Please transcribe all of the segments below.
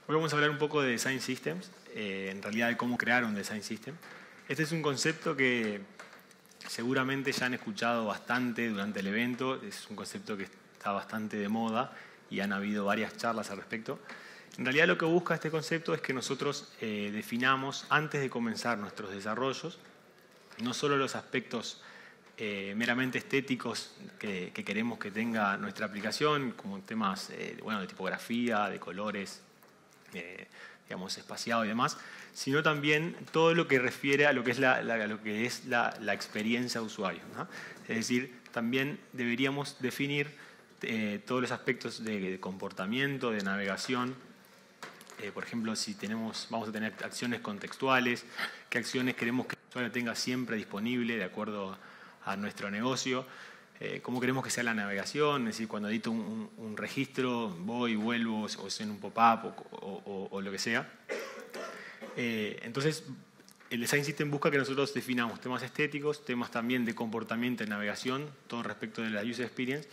Hoy vamos a hablar un poco de Design Systems, en realidad de cómo crear un Design System. Este es un concepto que seguramente ya han escuchado bastante durante el evento, es un concepto que está bastante de moda y han habido varias charlas al respecto. En realidad lo que busca este concepto es que nosotros definamos, antes de comenzar nuestros desarrollos, no solo los aspectos meramente estéticos que queremos que tenga nuestra aplicación, como temas de tipografía, de colores, digamos, espaciado y demás, sino también todo lo que refiere a lo que es la experiencia de usuario, ¿no? Es decir, también deberíamos definir todos los aspectos de comportamiento, de navegación. Por ejemplo, si vamos a tener acciones contextuales, qué acciones queremos que el usuario tenga siempre disponible de acuerdo a nuestro negocio, cómo queremos que sea la navegación, es decir, cuando edito un registro, voy, vuelvo, o es en un pop-up o lo que sea. Entonces, el Design System busca que nosotros definamos temas estéticos, temas también de comportamiento y navegación, todo respecto de la User Experience,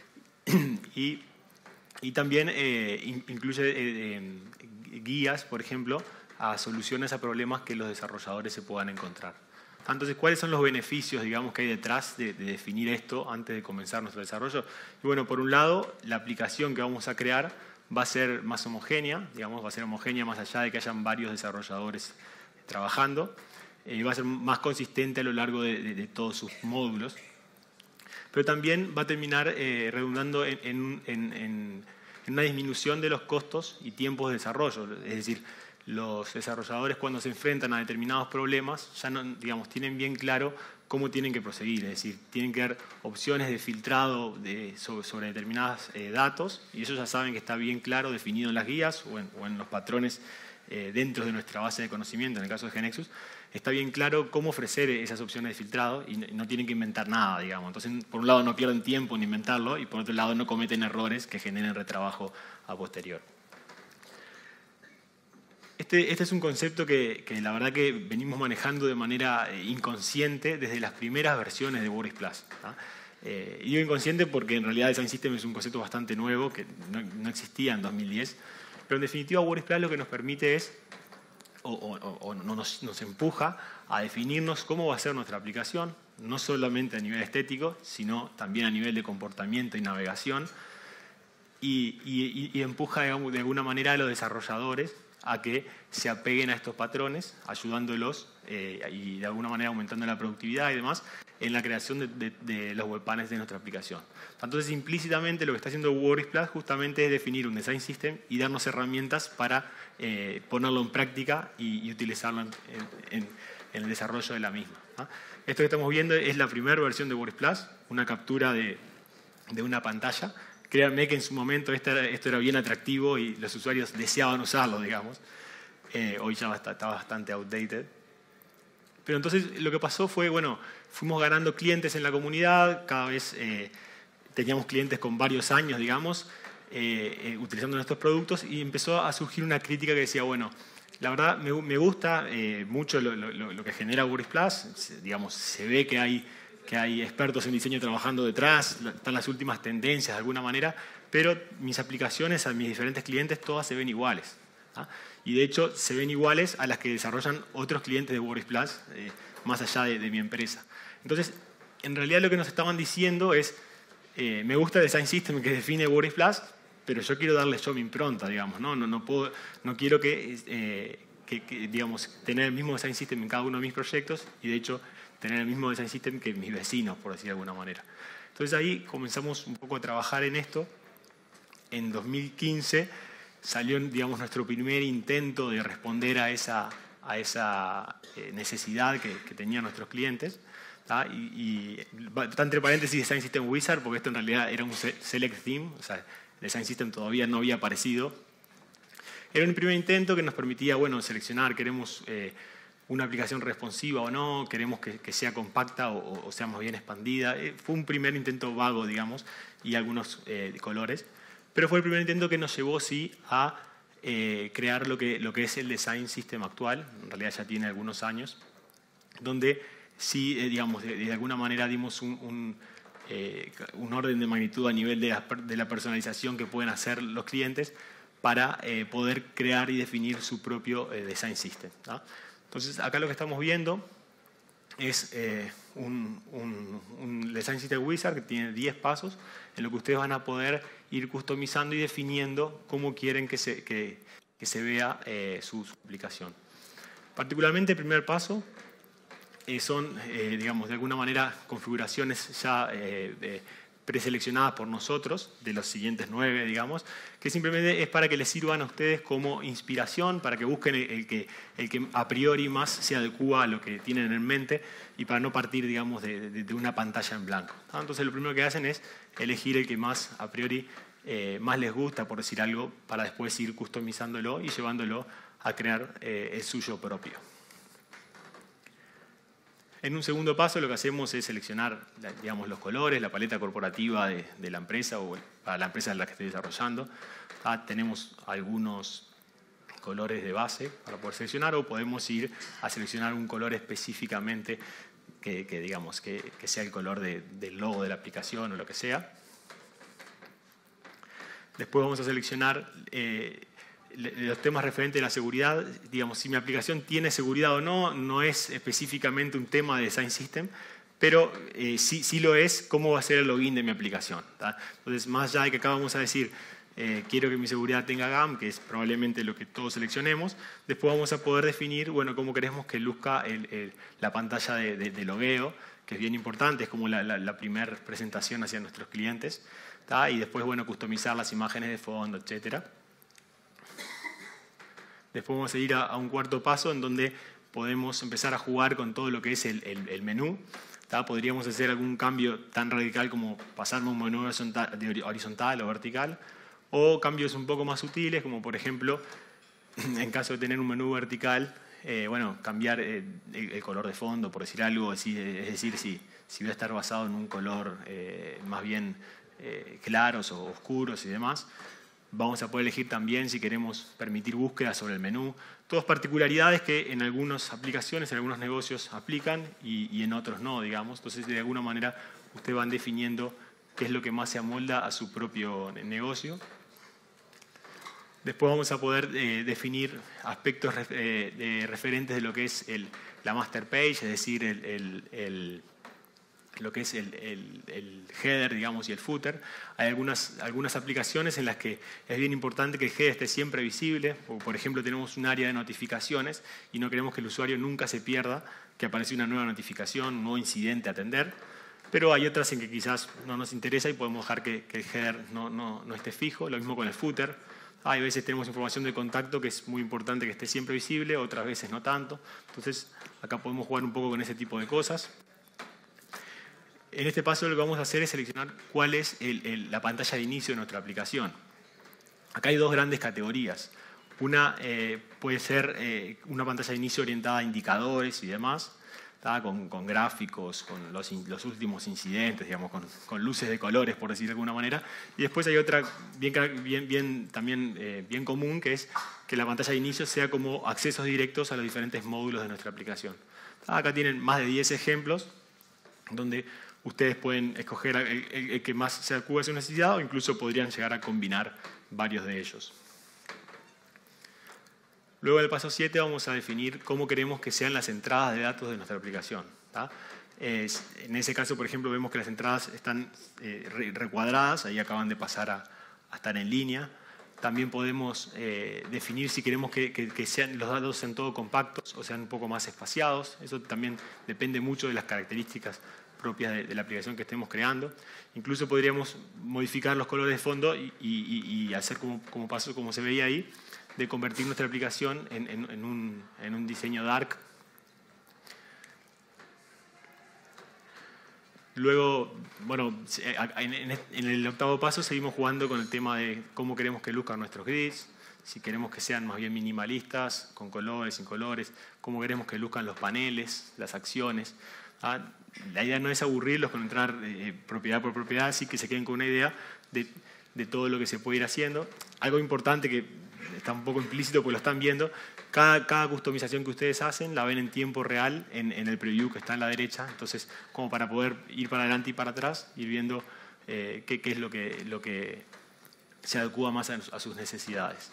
y también incluye guías, por ejemplo, a soluciones a problemas que los desarrolladores se puedan encontrar. Entonces, ¿cuáles son los beneficios, digamos, que hay detrás de definir esto antes de comenzar nuestro desarrollo? Y bueno, por un lado, la aplicación que vamos a crear va a ser más homogénea, digamos, va a ser homogénea más allá de que hayan varios desarrolladores trabajando, y va a ser más consistente a lo largo de todos sus módulos, pero también va a terminar redundando en una disminución de los costos y tiempos de desarrollo, es decir, los desarrolladores cuando se enfrentan a determinados problemas ya no, digamos, tienen bien claro cómo tienen que proseguir, es decir, tienen que dar opciones de filtrado sobre determinados datos y ellos ya saben que está bien claro, definido en las guías o en los patrones dentro de nuestra base de conocimiento, en el caso de GeneXus, está bien claro cómo ofrecer esas opciones de filtrado y no tienen que inventar nada, digamos. Entonces, por un lado no pierden tiempo en inventarlo y por otro lado no cometen errores que generen retrabajo a posterior. Este es un concepto que la verdad que venimos manejando de manera inconsciente desde las primeras versiones de WordPress, ¿no? Y digo inconsciente porque en realidad Design System es un concepto bastante nuevo que no existía en 2010, pero en definitiva WordPress lo que nos permite es, nos empuja a definirnos cómo va a ser nuestra aplicación, no solamente a nivel estético, sino también a nivel de comportamiento y navegación, y empuja, digamos, de alguna manera a los desarrolladores a que se apeguen a estos patrones, ayudándolos y de alguna manera aumentando la productividad y demás en la creación de los webpanes de nuestra aplicación. Entonces, implícitamente lo que está haciendo WordPress justamente es definir un Design System y darnos herramientas para ponerlo en práctica y utilizarlo en el desarrollo de la misma, ¿no? Esto que estamos viendo es la primera versión de WordPress, una captura de una pantalla. Créanme que en su momento esto era bien atractivo y los usuarios deseaban usarlo, digamos. Hoy ya está bastante outdated. Pero entonces lo que pasó fue, bueno, fuimos ganando clientes en la comunidad, cada vez teníamos clientes con varios años, digamos, utilizando nuestros productos y empezó a surgir una crítica que decía, bueno, la verdad me gusta mucho lo que genera WordPress, digamos, se ve que hay expertos en diseño trabajando detrás, están las últimas tendencias de alguna manera, pero mis aplicaciones a mis diferentes clientes todas se ven iguales, ¿no? Y de hecho se ven iguales a las que desarrollan otros clientes de WordPress más allá de mi empresa. Entonces, en realidad lo que nos estaban diciendo es, me gusta el Design System que define WordPress, pero yo quiero darle yo mi impronta, digamos, ¿no? No quiero digamos, tener el mismo Design System en cada uno de mis proyectos y de hecho tener el mismo Design System que mis vecinos, por decir de alguna manera. Entonces ahí comenzamos un poco a trabajar en esto. En 2015 salió, digamos, nuestro primer intento de responder a esa necesidad que tenían nuestros clientes, ¿tá? Y está entre paréntesis Design System Wizard, porque esto en realidad era un Select Theme, o sea, Design System todavía no había aparecido. Era un primer intento que nos permitía, bueno, seleccionar, queremos una aplicación responsiva o no, queremos que sea compacta o sea más bien expandida. Fue un primer intento vago, digamos, y algunos colores. Pero fue el primer intento que nos llevó, sí, a crear lo que es el Design System actual. En realidad ya tiene algunos años, donde sí, digamos, de alguna manera dimos un orden de magnitud a nivel de la personalización que pueden hacer los clientes, para poder crear y definir su propio design system. Entonces, acá lo que estamos viendo es un Design System Wizard que tiene 10 pasos en lo que ustedes van a poder ir customizando y definiendo cómo quieren que se vea su aplicación. Particularmente el primer paso son, digamos, de alguna manera configuraciones ya preseleccionadas por nosotros, de los siguientes 9, digamos, que simplemente es para que les sirvan a ustedes como inspiración, para que busquen el que a priori más se adecua a lo que tienen en mente y para no partir, digamos, de una pantalla en blanco. Entonces lo primero que hacen es elegir el que más a priori más les gusta, por decir algo, para después ir customizándolo y llevándolo a crear el suyo propio. En un segundo paso lo que hacemos es seleccionar, digamos, los colores, la paleta corporativa de la empresa o para la empresa en la que estoy desarrollando. Tenemos algunos colores de base para poder seleccionar o podemos ir a seleccionar un color específicamente digamos, que sea el color del logo de la aplicación o lo que sea. Después vamos a seleccionar los temas referentes a la seguridad. Digamos, si mi aplicación tiene seguridad o no, no es específicamente un tema de Design System, pero sí lo es cómo va a ser el login de mi aplicación. Entonces, más allá de que acá vamos a decir quiero que mi seguridad tenga GAM, que es probablemente lo que todos seleccionemos, después vamos a poder definir, bueno, cómo queremos que luzca la pantalla de logueo, que es bien importante, es como la primera presentación hacia nuestros clientes, y después, bueno, customizar las imágenes de fondo, etcétera. Después vamos a ir a un cuarto paso en donde podemos empezar a jugar con todo lo que es el menú. Podríamos hacer algún cambio tan radical como pasar de un menú horizontal o vertical, o cambios un poco más sutiles, como por ejemplo, en caso de tener un menú vertical, bueno, cambiar el color de fondo, por decir algo, es decir, si va a estar basado en un color más bien claros o oscuros y demás. Vamos a poder elegir también si queremos permitir búsqueda sobre el menú. Todas particularidades que en algunas aplicaciones, en algunos negocios aplican y en otros no, digamos. Entonces, de alguna manera, ustedes van definiendo qué es lo que más se amolda a su propio negocio. Después vamos a poder definir aspectos referentes de lo que es la master page, es decir, lo que es el header, digamos, y el footer. Hay algunas aplicaciones en las que es bien importante que el header esté siempre visible. Por ejemplo, tenemos un área de notificaciones y no queremos que el usuario nunca se pierda que aparece una nueva notificación, un nuevo incidente a atender. Pero hay otras en que quizás no nos interesa y podemos dejar que el header no esté fijo. Lo mismo con el footer. Hay veces tenemos información de contacto que es muy importante que esté siempre visible, otras veces no tanto. Entonces, acá podemos jugar un poco con ese tipo de cosas. En este paso lo que vamos a hacer es seleccionar cuál es la pantalla de inicio de nuestra aplicación. Acá hay dos grandes categorías. Una puede ser una pantalla de inicio orientada a indicadores y demás, con gráficos, con los últimos incidentes, digamos, con luces de colores, por decir de alguna manera. Y después hay otra también bien común, que es que la pantalla de inicio sea como accesos directos a los diferentes módulos de nuestra aplicación. Acá tienen más de 10 ejemplos donde ustedes pueden escoger el que más se adecue a su necesidad o incluso podrían llegar a combinar varios de ellos. Luego del paso 7 vamos a definir cómo queremos que sean las entradas de datos de nuestra aplicación. En ese caso, por ejemplo, vemos que las entradas están recuadradas, ahí acaban de pasar a estar en línea. También podemos definir si queremos que los datos sean todos compactos o sean un poco más espaciados. Eso también depende mucho de las características propias de la aplicación que estemos creando. Incluso podríamos modificar los colores de fondo y hacer como se veía ahí, de convertir nuestra aplicación en un diseño dark. Luego, bueno, en el octavo paso seguimos jugando con el tema de cómo queremos que luzcan nuestros grids, si queremos que sean más bien minimalistas, con colores, sin colores, cómo queremos que luzcan los paneles, las acciones. La idea no es aburrirlos con entrar propiedad por propiedad, así que se queden con una idea de todo lo que se puede ir haciendo. Algo importante que está un poco implícito porque lo están viendo, cada customización que ustedes hacen la ven en tiempo real en el preview que está en la derecha, entonces como para poder ir para adelante y para atrás, ir viendo qué es lo que se adecua más a sus necesidades.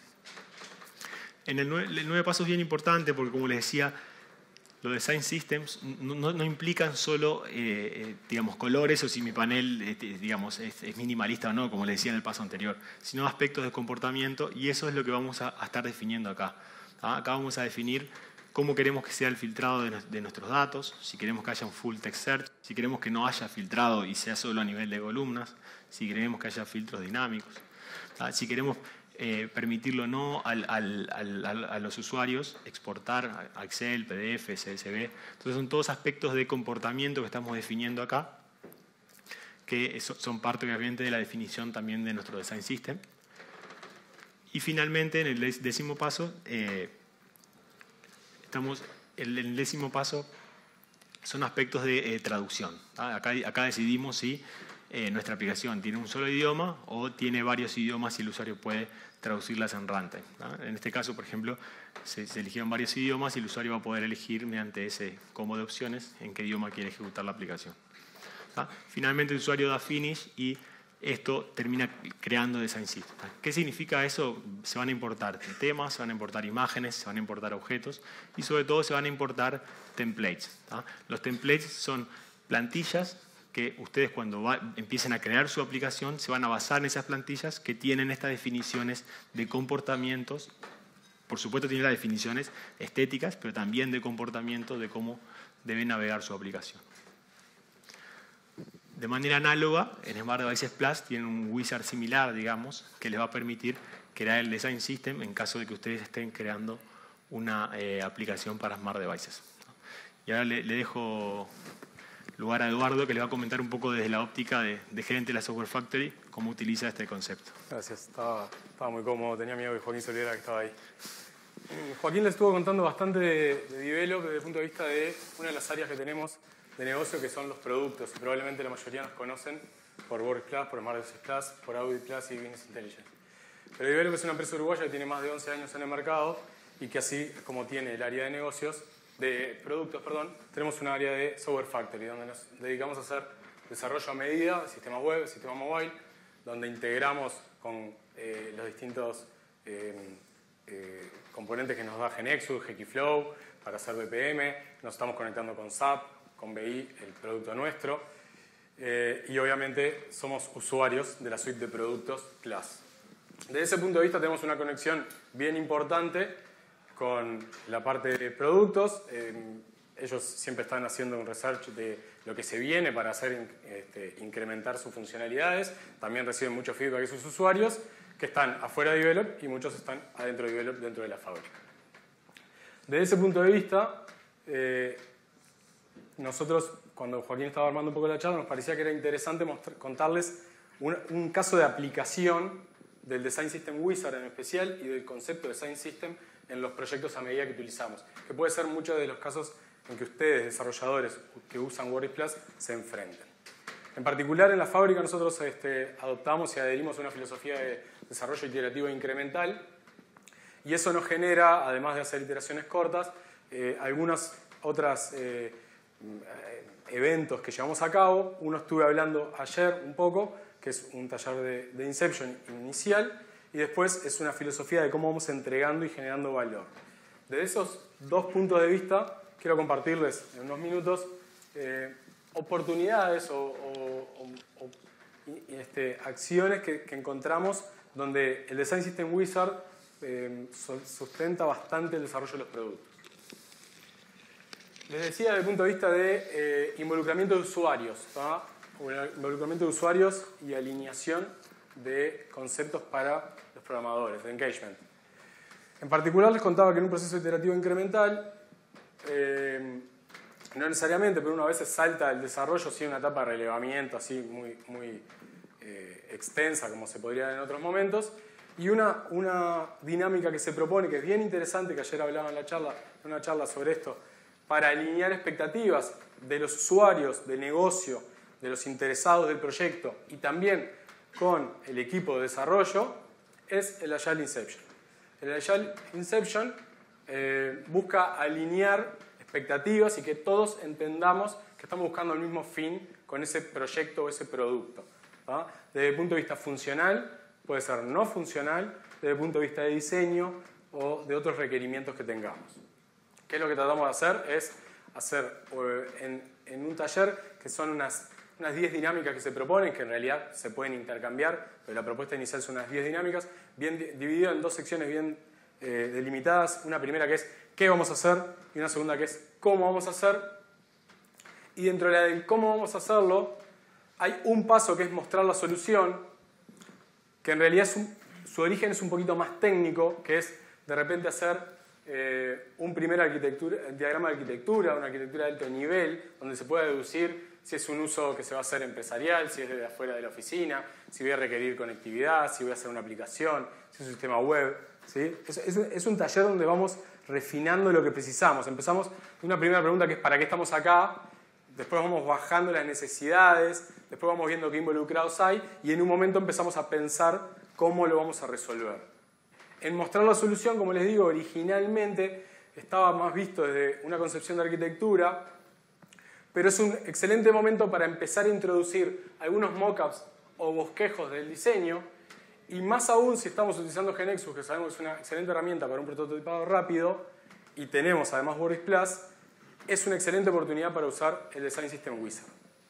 El 9 paso es bien importante porque, como les decía, los design systems no implican solo digamos, colores o si mi panel digamos, es minimalista o no, como les decía en el paso anterior, sino aspectos de comportamiento, y eso es lo que vamos a estar definiendo acá. Acá vamos a definir cómo queremos que sea el filtrado de nuestros datos, si queremos que haya un full text search, si queremos que no haya filtrado y sea solo a nivel de columnas, si queremos que haya filtros dinámicos, si queremos permitirlo o no a los usuarios exportar a Excel, PDF, CSV. Entonces son todos aspectos de comportamiento que estamos definiendo acá, que son parte obviamente de la definición también de nuestro design system. Y finalmente, en el 10º paso, el 10º paso son aspectos de traducción. Acá decidimos si nuestra aplicación tiene un solo idioma o tiene varios idiomas y el usuario puede traducirlas en runtime. En este caso, por ejemplo, se eligieron varios idiomas y el usuario va a poder elegir mediante ese combo de opciones en qué idioma quiere ejecutar la aplicación. Finalmente el usuario da finish y esto termina creando design system. ¿Qué significa eso? Se van a importar temas, se van a importar imágenes, se van a importar objetos y sobre todo se van a importar templates. Los templates son plantillas que ustedes cuando empiecen a crear su aplicación se van a basar en esas plantillas que tienen estas definiciones de comportamientos. Por supuesto tienen las definiciones estéticas, pero también de comportamiento de cómo debe navegar su aplicación. De manera análoga, en Smart Devices Plus tienen un wizard similar, digamos, que les va a permitir crear el design system en caso de que ustedes estén creando una aplicación para Smart Devices. Y ahora le dejo lugar a Eduardo, que le va a comentar un poco desde la óptica de gerente de la Software Factory cómo utiliza este concepto. Gracias, estaba muy cómodo, tenía miedo que Joaquín se olvidara que estaba ahí. Joaquín les estuvo contando bastante de Develop desde el punto de vista de una de las áreas que tenemos de negocio, que son los productos, y probablemente la mayoría nos conocen por WordPress, por Smart Devices Plus, por Audit Plus y Business Intelligence. Pero Develop es una empresa uruguaya que tiene más de 11 años en el mercado y que así como tiene el área de negocios, de productos, tenemos un área de Software Factory, donde nos dedicamos a hacer desarrollo a medida de sistemas web, sistemas mobile, donde integramos con los distintos componentes que nos da GeneXus, GKFlow, para hacer BPM, nos estamos conectando con SAP, con BI, el producto nuestro, y obviamente somos usuarios de la suite de productos Plus. Desde ese punto de vista tenemos una conexión bien importante con la parte de productos. Ellos siempre están haciendo un research de lo que se viene para hacer incrementar sus funcionalidades. También reciben mucho feedback de sus usuarios que están afuera de Develop y muchos están adentro de Develop, dentro de la fábrica. Desde ese punto de vista, nosotros, cuando Joaquín estaba armando un poco la charla, nos parecía que era interesante contarles un caso de aplicación del Design System Wizard en especial y del concepto de Design System en los proyectos a medida que utilizamos, que puede ser muchos de los casos en que ustedes, desarrolladores que usan WordPress, se enfrenten. En particular, en la fábrica nosotros adoptamos y adherimos a una filosofía de desarrollo iterativo e incremental, y eso nos genera, además de hacer iteraciones cortas, algunas otras eventos que llevamos a cabo. Uno estuve hablando ayer un poco, que es un taller de Inception inicial, y después es una filosofía de cómo vamos entregando y generando valor. Desde esos dos puntos de vista, quiero compartirles en unos minutos oportunidades o acciones que encontramos donde el Design System Wizard sustenta bastante el desarrollo de los productos. Les decía desde el punto de vista de involucramiento de usuarios, involucramiento de usuarios y alineación de conceptos para los programadores, de engagement. En particular les contaba que en un proceso iterativo incremental, no necesariamente, pero una vez se salta el desarrollo, sí, una etapa de relevamiento así muy extensa, como se podría en otros momentos, y una dinámica que se propone, que es bien interesante, que ayer hablaba en una charla sobre esto, para alinear expectativas de los usuarios, del negocio, de los interesados del proyecto y también con el equipo de desarrollo, es el Agile Inception. El Agile Inception busca alinear expectativas y que todos entendamos que estamos buscando el mismo fin con ese proyecto o ese producto. Desde el punto de vista funcional, puede ser no funcional desde el punto de vista de diseño o de otros requerimientos que tengamos. ¿Qué es lo que tratamos de hacer? Es hacer en un taller que son unas 10 dinámicas que se proponen, que en realidad se pueden intercambiar, pero la propuesta inicial son unas 10 dinámicas, bien dividido en 2 secciones bien delimitadas. Una primera que es qué vamos a hacer y una segunda que es cómo vamos a hacer. Y dentro de la del cómo vamos a hacerlo, hay un paso que es mostrar la solución, que en realidad su origen es un poquito más técnico, que es de repente hacer un primer diagrama de arquitectura, una arquitectura de alto nivel, donde se pueda deducir si es un uso que se va a hacer empresarial, si es desde afuera de la oficina, si voy a requerir conectividad, si voy a hacer una aplicación, si es un sistema web. ¿Sí? Es un taller donde vamos refinando lo que precisamos. Empezamos de una primera pregunta que es ¿para qué estamos acá? Después vamos bajando las necesidades, después vamos viendo qué involucrados hay y en un momento empezamos a pensar cómo lo vamos a resolver. En mostrar la solución, como les digo, originalmente estaba más visto desde una concepción de arquitectura, pero es un excelente momento para empezar a introducir algunos mockups o bosquejos del diseño, y más aún si estamos utilizando GeneXus, que sabemos que es una excelente herramienta para un prototipado rápido, y tenemos además WordPress Plus, es una excelente oportunidad para usar el Design System Wizard.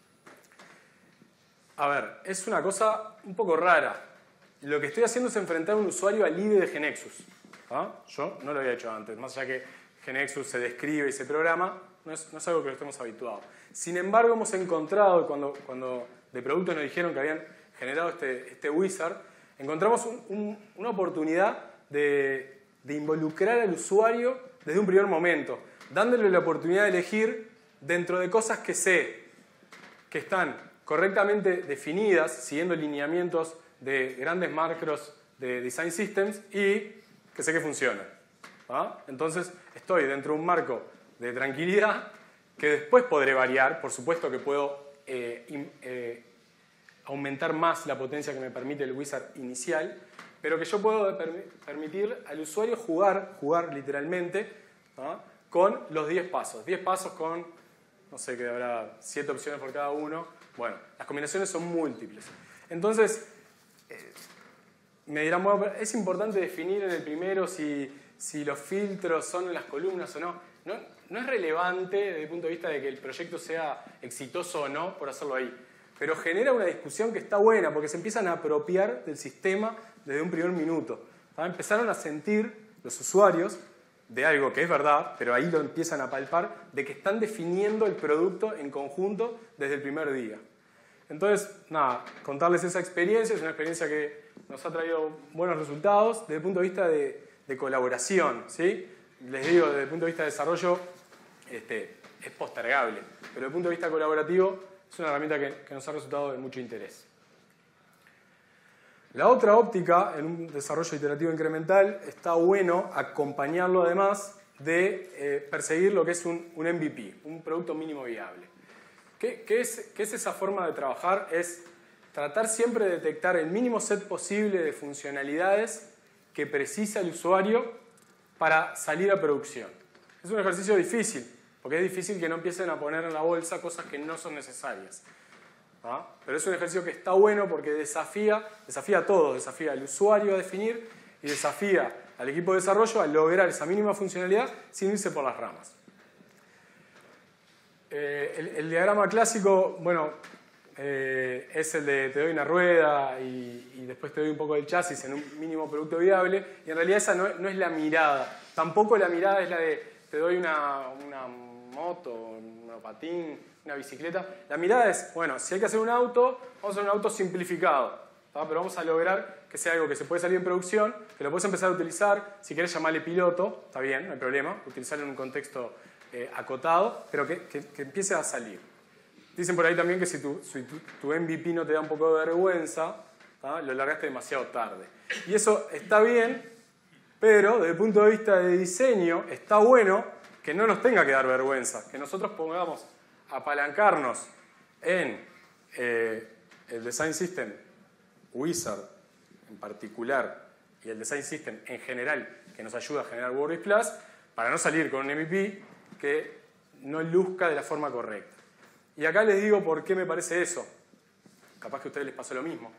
A ver, es una cosa un poco rara. Lo que estoy haciendo es enfrentar a un usuario al IDE de GeneXus. Yo no lo había hecho antes, más allá que GeneXus se describe y se programa, no es algo que lo estemos habituados. Sin embargo, hemos encontrado, cuando de productos nos dijeron que habían generado este wizard, encontramos una oportunidad de involucrar al usuario desde un primer momento, dándole la oportunidad de elegir dentro de cosas que sé que están correctamente definidas, siguiendo lineamientos de grandes macros de Design Systems y que sé que funcionan. Entonces estoy dentro de un marco de tranquilidad que después podré variar. Por supuesto que puedo aumentar más la potencia que me permite el wizard inicial, pero que yo puedo permitir al usuario jugar literalmente con los 10 pasos. 10 pasos con, no sé, que habrá 7 opciones por cada uno. Bueno, las combinaciones son múltiples. Entonces, me dirán, bueno, es importante definir en el primero si los filtros son en las columnas o no. No es relevante desde el punto de vista de que el proyecto sea exitoso o no por hacerlo ahí. Pero genera una discusión que está buena porque se empiezan a apropiar del sistema desde un primer minuto. Empezaron a sentir los usuarios de algo que es verdad, pero ahí lo empiezan a palpar, de que están definiendo el producto en conjunto desde el primer día. Entonces, nada, contarles esa experiencia, es una experiencia que nos ha traído buenos resultados desde el punto de vista de colaboración, ¿sí? Les digo, desde el punto de vista de desarrollo, es postergable, pero desde el punto de vista colaborativo es una herramienta que nos ha resultado de mucho interés. La otra óptica, en un desarrollo iterativo incremental, está bueno acompañarlo además de perseguir lo que es un MVP, un producto mínimo viable. ¿Qué es esa forma de trabajar? Es tratar siempre de detectar el mínimo set posible de funcionalidades que precisa el usuario para salir a producción. Es un ejercicio difícil, porque es difícil que no empiecen a poner en la bolsa cosas que no son necesarias. Pero es un ejercicio que está bueno porque desafía a todos, desafía al usuario a definir y desafía al equipo de desarrollo a lograr esa mínima funcionalidad sin irse por las ramas. El diagrama clásico, bueno, es el de te doy una rueda y después te doy un poco del chasis en un mínimo producto viable, y en realidad esa no es la mirada. Tampoco la mirada es la de te doy una moto, un monopatín, una bicicleta. La mirada es, bueno, si hay que hacer un auto, vamos a hacer un auto simplificado, pero vamos a lograr que sea algo que se puede salir en producción, que lo puedes empezar a utilizar, si querés llamarle piloto, está bien, no hay problema, utilizarlo en un contexto acotado, pero que empiece a salir. Dicen por ahí también que si tu MVP no te da un poco de vergüenza, lo largaste demasiado tarde. Y eso está bien, pero desde el punto de vista de diseño está bueno que no nos tenga que dar vergüenza, que nosotros podamos apalancarnos en el Design System Wizard en particular y el Design System en general, que nos ayuda a generar WordPress Plus, para no salir con un MVP que no luzca de la forma correcta. Y acá les digo por qué me parece eso. Capaz que a ustedes les pasó lo mismo.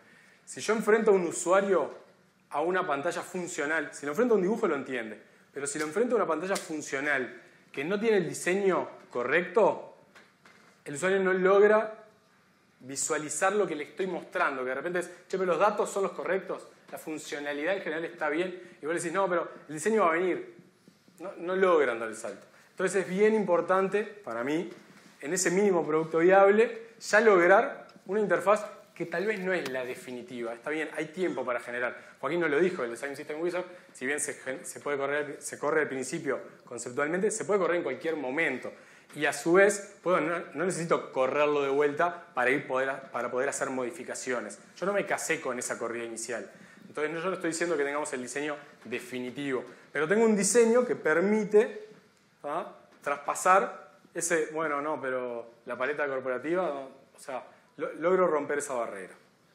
Si yo enfrento a un usuario a una pantalla funcional, si lo enfrento a un dibujo lo entiende, pero si lo enfrento a una pantalla funcional que no tiene el diseño correcto, el usuario no logra visualizar lo que le estoy mostrando, que de repente es, che, pero los datos son los correctos, la funcionalidad en general está bien, y vos le decís, no, pero el diseño va a venir. No logran dar el salto. Entonces es bien importante, para mí, en ese mínimo producto viable, ya lograr una interfaz que tal vez no es la definitiva. Está bien, hay tiempo para generar. Joaquín nos lo dijo, el Design System Wizard, si bien se corre al principio conceptualmente, se puede correr en cualquier momento. Y a su vez, no necesito correrlo de vuelta para poder hacer modificaciones. Yo no me casé con esa corrida inicial. Entonces yo no estoy diciendo que tengamos el diseño definitivo, pero tengo un diseño que permite traspasar ese, bueno, no, pero la paleta corporativa, ¿no? O sea, logro romper esa barrera.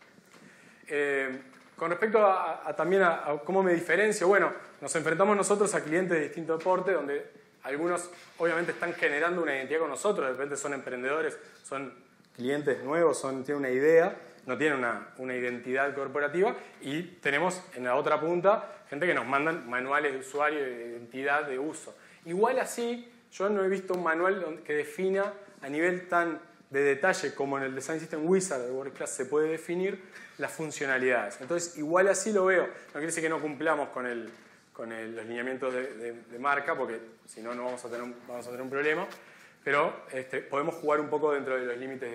Con respecto también a cómo me diferencio, bueno, nos enfrentamos nosotros a clientes de distinto porte, donde algunos obviamente están generando una identidad con nosotros, de repente son emprendedores, son clientes nuevos, tienen una idea, no tienen una identidad corporativa, y tenemos en la otra punta gente que nos mandan manuales de usuario y de identidad de uso. Igual así, yo no he visto un manual que defina a nivel tan de detalle como en el Design System Wizard de WordClass se puede definir las funcionalidades. Entonces, igual así lo veo. No quiere decir que no cumplamos con los lineamientos de marca, porque si no, vamos a tener un problema, pero podemos jugar un poco dentro de los límites de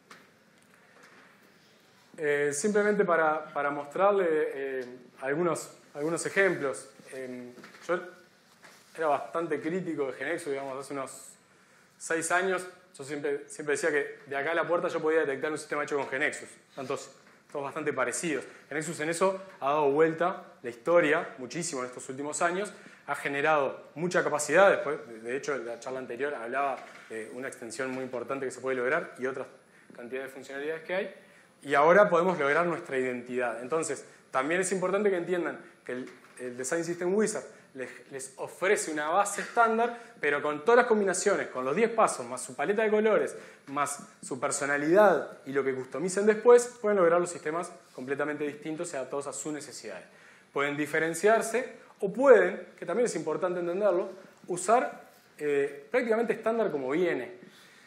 eso. Simplemente para mostrarle algunos ejemplos. Yo era bastante crítico de GeneXus, digamos, hace unos 6 años. Yo siempre decía que de acá a la puerta yo podía detectar un sistema hecho con GeneXus. Todos bastante parecidos. GeneXus en eso ha dado vuelta la historia muchísimo en estos últimos años. Ha generado mucha capacidad. Después, de hecho, en la charla anterior hablaba de una extensión muy importante que se puede lograr y otras cantidades de funcionalidades que hay. Y ahora podemos lograr nuestra identidad. Entonces, también es importante que entiendan que el Design System Wizard les ofrece una base estándar, pero con todas las combinaciones, con los 10 pasos, más su paleta de colores, más su personalidad y lo que customicen después, pueden lograr los sistemas completamente distintos y adaptados a sus necesidades. Pueden diferenciarse o pueden, que también es importante entenderlo, usar prácticamente estándar como viene.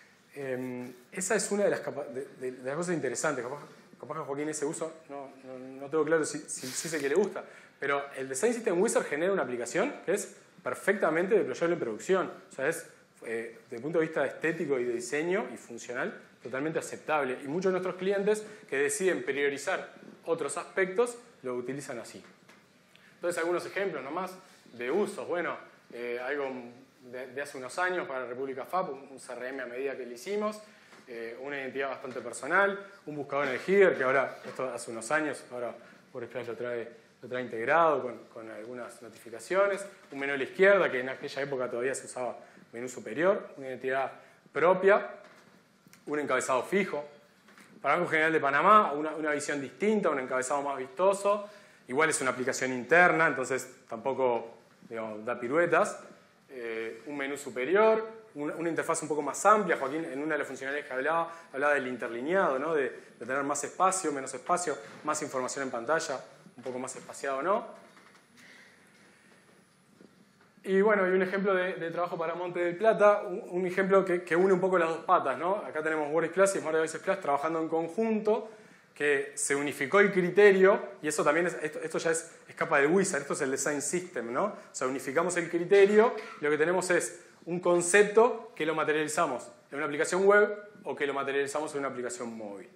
Esa es una de las cosas interesantes. Capaz que a Joaquín ese uso no tengo claro si es el que le gusta, pero el Design System Wizard genera una aplicación que es perfectamente deployable en producción. O sea, es desde el punto de vista estético y de diseño y funcional totalmente aceptable. Y muchos de nuestros clientes que deciden priorizar otros aspectos lo utilizan así. Entonces, algunos ejemplos nomás de usos. Bueno, algo de hace unos años para República FAP, un CRM a medida que le hicimos, una identidad bastante personal, un buscador en el Header, que ahora, esto hace unos años, ahora WordPress lo trae integrado con algunas notificaciones, un menú a la izquierda, que en aquella época todavía se usaba menú superior, una identidad propia, un encabezado fijo. Para Banco General de Panamá, una visión distinta, un encabezado más vistoso, igual es una aplicación interna, entonces tampoco, digamos, da piruetas, un menú superior, una interfaz un poco más amplia. Joaquín, en una de las funcionalidades que hablaba del interlineado, ¿no? de tener más espacio, menos espacio, más información en pantalla, un poco más espaciado o no. Y bueno, y un ejemplo de trabajo para Monte del Plata, un ejemplo que une un poco las dos patas, ¿no? Acá tenemos WordClass y Smart Devices Class trabajando en conjunto, que se unificó el criterio, y eso también esto ya escapa del Wizard, esto es el Design System, ¿no? O sea, unificamos el criterio y lo que tenemos es un concepto que lo materializamos en una aplicación web o que lo materializamos en una aplicación móvil.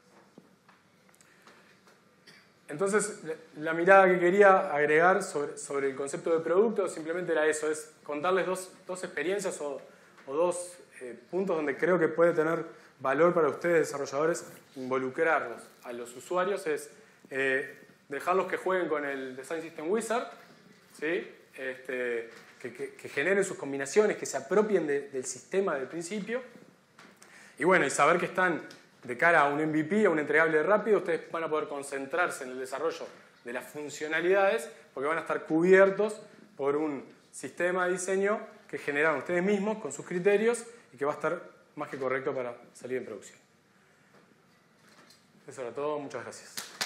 Entonces, la mirada que quería agregar sobre el concepto de producto simplemente era eso, es contarles dos experiencias o dos puntos donde creo que puede tener valor para ustedes, desarrolladores, involucrarlos a los usuarios, es dejarlos que jueguen con el Design System Wizard, ¿sí? Que generen sus combinaciones, que se apropien del sistema del principio, y bueno, y saber que están de cara a un MVP, a un entregable rápido, ustedes van a poder concentrarse en el desarrollo de las funcionalidades, porque van a estar cubiertos por un sistema de diseño que generaron ustedes mismos con sus criterios y que va a estar más que correcto para salir en producción. Eso era todo, muchas gracias.